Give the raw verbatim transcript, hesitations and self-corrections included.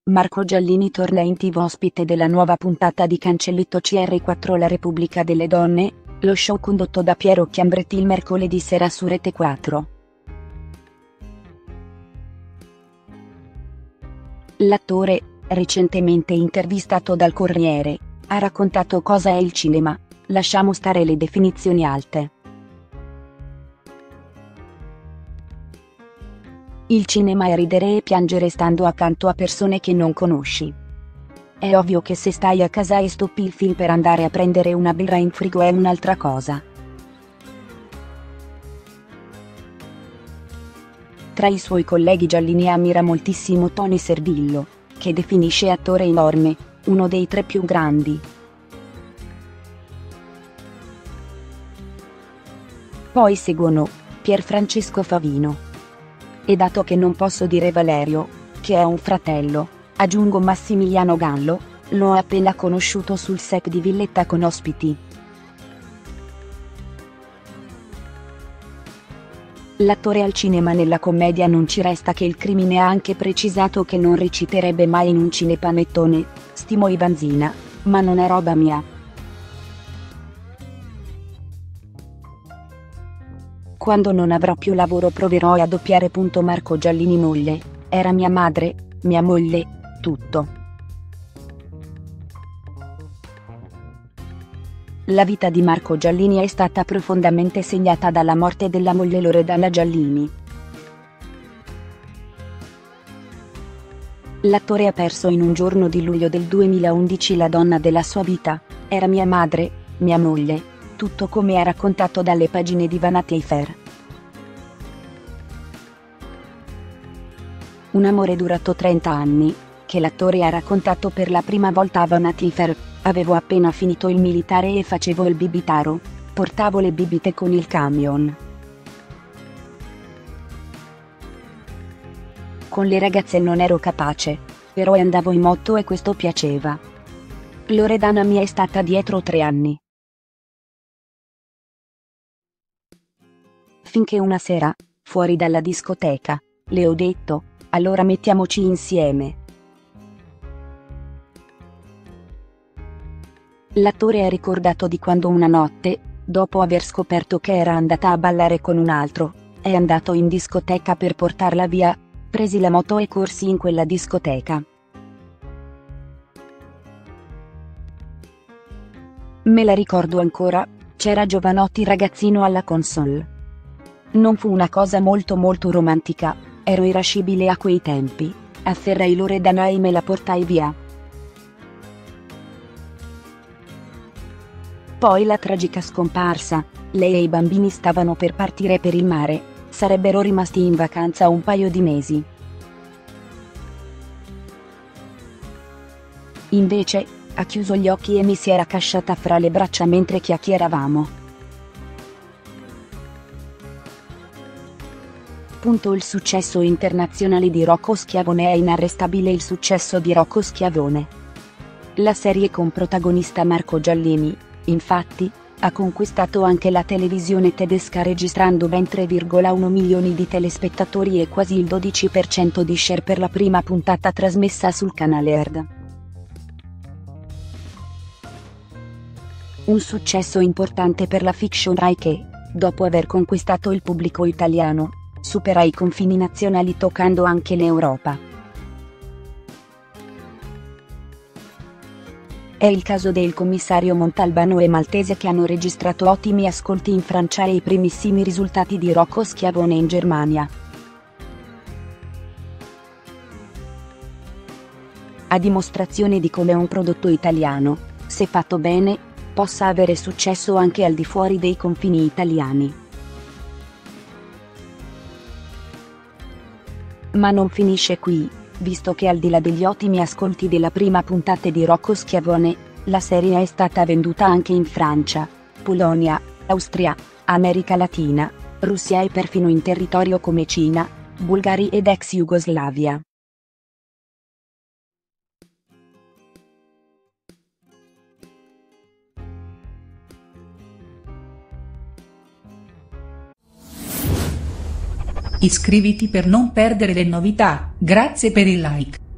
Marco Giallini torna in tivù ospite della nuova puntata di Cancelletto C R quattro La Repubblica delle Donne, lo show condotto da Piero Chiambretti il mercoledì sera su Rete quattro. L'attore, recentemente intervistato dal Corriere, ha raccontato cosa è il cinema, lasciamo stare le definizioni alte. Il cinema è ridere e piangere stando accanto a persone che non conosci. È ovvio che se stai a casa e stoppi il film per andare a prendere una birra in frigo è un'altra cosa. Tra i suoi colleghi Giallini ammira moltissimo Tony Servillo, che definisce attore enorme, uno dei tre più grandi. Poi seguono Pierfrancesco Favino. E dato che non posso dire Valerio, che è un fratello, aggiungo Massimiliano Gallo, l'ho appena conosciuto sul set di Villetta con ospiti. L'attore al cinema nella commedia non ci resta che il crimine ha anche precisato che non reciterebbe mai in un cinepanettone, stimo Ivanzina, ma non è roba mia. Quando non avrò più lavoro proverò a doppiare. Marco Giallini moglie, era mia madre, mia moglie, tutto. La vita di Marco Giallini è stata profondamente segnata dalla morte della moglie Loredana Giallini. L'attore ha perso in un giorno di luglio del duemilaundici la donna della sua vita, era mia madre, mia moglie, tutto come è raccontato dalle pagine di Vanity Fair. Un amore durato trenta anni, che l'attore ha raccontato per la prima volta a Vanity Fair. Avevo appena finito il militare e facevo il bibitaro, portavo le bibite con il camion. Con le ragazze non ero capace, però andavo in moto e questo piaceva. Loredana mi è stata dietro tre anni. Finché una sera, fuori dalla discoteca, le ho detto, allora mettiamoci insieme. L'attore ha ricordato di quando una notte, dopo aver scoperto che era andata a ballare con un altro, è andato in discoteca per portarla via, presi la moto e corsi in quella discoteca. Me la ricordo ancora, c'era Giovanotti ragazzino alla console. Non fu una cosa molto molto romantica, ero irascibile a quei tempi, afferrai Loredana e me la portai via. Poi la tragica scomparsa, lei e i bambini stavano per partire per il mare, sarebbero rimasti in vacanza un paio di mesi. Invece, ha chiuso gli occhi e mi si era casciata fra le braccia mentre chiacchieravamo. Punto il successo internazionale di Rocco Schiavone è inarrestabile. Il successo di Rocco Schiavone. La serie con protagonista Marco Giallini, infatti, ha conquistato anche la televisione tedesca registrando ben tre virgola uno milioni di telespettatori e quasi il dodici per cento di share per la prima puntata trasmessa sul canale E R D. Un successo importante per la fiction Rai che, dopo aver conquistato il pubblico italiano, supera i confini nazionali toccando anche l'Europa. È il caso del commissario Montalbano e Maltese che hanno registrato ottimi ascolti in Francia e i primissimi risultati di Rocco Schiavone in Germania. A dimostrazione di come un prodotto italiano, se fatto bene, possa avere successo anche al di fuori dei confini italiani. Ma non finisce qui, visto che al di là degli ottimi ascolti della prima puntata di Rocco Schiavone, la serie è stata venduta anche in Francia, Polonia, Austria, America Latina, Russia e perfino in territorio come Cina, Bulgaria ed ex Jugoslavia. Iscriviti per non perdere le novità, grazie per il like.